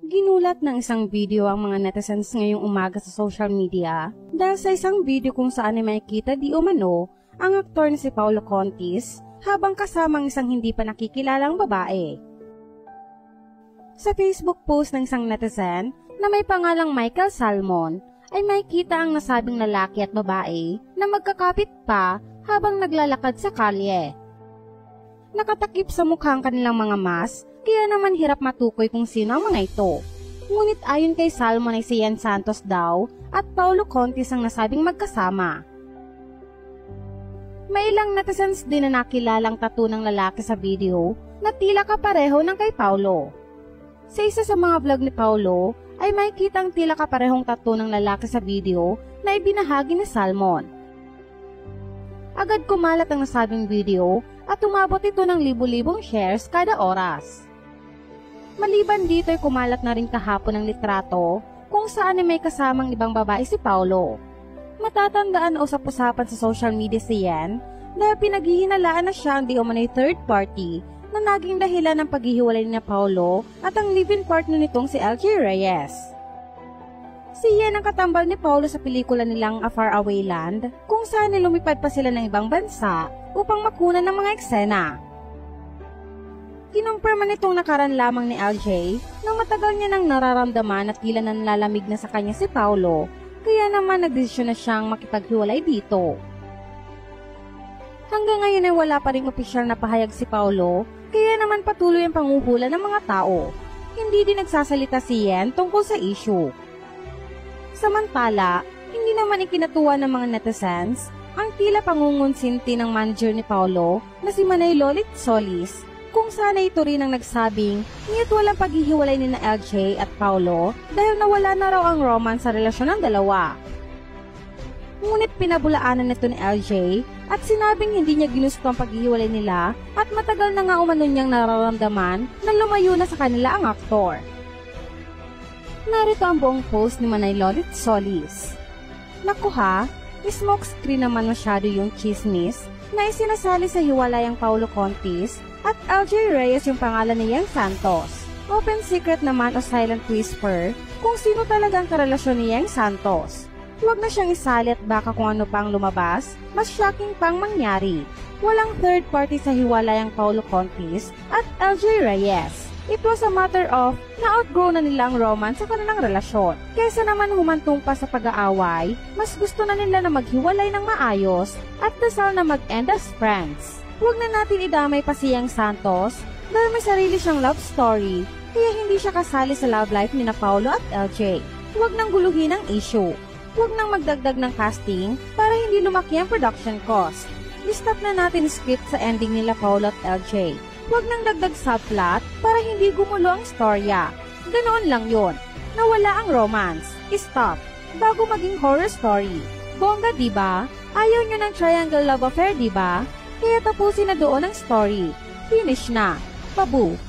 Ginulat ng isang video ang mga netizens ngayong umaga sa social media dahil sa isang video kung saan ay makikita di umano ang aktor na si Paulo Contis habang kasama ang isang hindi pa nakikilalang babae. Sa Facebook post ng isang netizen na may pangalang Michael Salmon ay makikita ang nasabing lalaki at babae na magkakapit pa habang naglalakad sa kalye. Nakatakip sa mukha ang kanilang mga mask, kaya naman hirap matukoy kung sino ang mga ito. Ngunit ayon kay Salmon ay si Ian Santos daw at Paulo Contis ang nasabing magkasama. May ilang netizens din na nakilalang tattoo ng lalaki sa video na tila kapareho ng kay Paulo. Sa isa sa mga vlog ni Paulo ay makikita ang tila kaparehong tattoo ng lalaki sa video na ibinahagi ni Salmon. Agad kumalat ang nasabing video at umabot ito ng libu-libong shares kada oras. Maliban dito ay kumalat na rin kahapon ang litrato kung saan ay may kasamang ibang babae si Paulo. Matatandaan na usap-usapan sa social media si Ian dahil pinaghihinalaan na siya ang di umano'y third party na naging dahilan ng paghihiwalay ni Paulo at ang live-in partner nitong si LJ Reyes. Si Ian ang katambal ni Paulo sa pelikula nilang A Faraway Land kung saan lumipad pa sila ng ibang bansa upang makunan ng mga eksena. Kinumpirma nitong nakaraan lamang ni LJ na matagal niya nang nararamdaman at tila nanlalamig na sa kanya si Paulo, kaya naman nagdesisyon na siyang makipaghiwalay dito. Hanggang ngayon ay wala pa ring opisyal na pahayag si Paulo, kaya naman patuloy ang panguhula ng mga tao. Hindi din nagsasalita si Ian tungkol sa issue. Samantala, hindi naman ikinatuwa ng mga netizens ang tila pangungunsinti ng manager ni Paulo na si Manay Lolit Solis, kung saan ito rin ang nagsabing niyat walang paghihiwalay ni na LJ at Paulo dahil nawala na raw ang romance sa relasyon ng dalawa. Ngunit pinabulaanan nito ni LJ at sinabing hindi niya ginusto ang paghihiwalay nila at matagal na nga umano niyang nararamdaman na lumayo na sa kanila ang aktor. Narito ang buong post ni Manay Lolit Solis. Naku ha, smokescreen naman masyado yung chismis na isinasali sa hiwalayang Paulo Contis at LJ Reyes yung pangalan ni Ian Santos. Open secret naman o silent whisper kung sino talaga ang karelasyon ni Ian Santos. Huwag na siyang isali at baka kung ano pang lumabas, mas shocking pang mangyari. Walang third party sa hiwalayang Paulo Contis at LJ Reyes. It was a matter of na-outgrow na nilang romance sa kanilang relasyon. Kaysa naman humantong pa sa pag-aaway, mas gusto na nila na maghiwalay ng maayos at dasal na mag-end as friends. Huwag na natin idamay pa si Ian Santos dahil may sarili siyang love story, kaya hindi siya kasali sa love life ni na Paulo at LJ. Huwag nang guluhin ang issue. Huwag nang magdagdag ng casting para hindi lumaki ang production cost. I-stop na natin script sa ending nila Paulo at LJ. Huwag nang dagdag subplot para hindi gumulo ang storya. Ganoon lang yon. Nawala ang romance. Stop. Bago maging horror story. Bongga diba? Ayaw nyo ng triangle love affair diba? Kaya tapusin na doon ang story. Finish na. Pabu.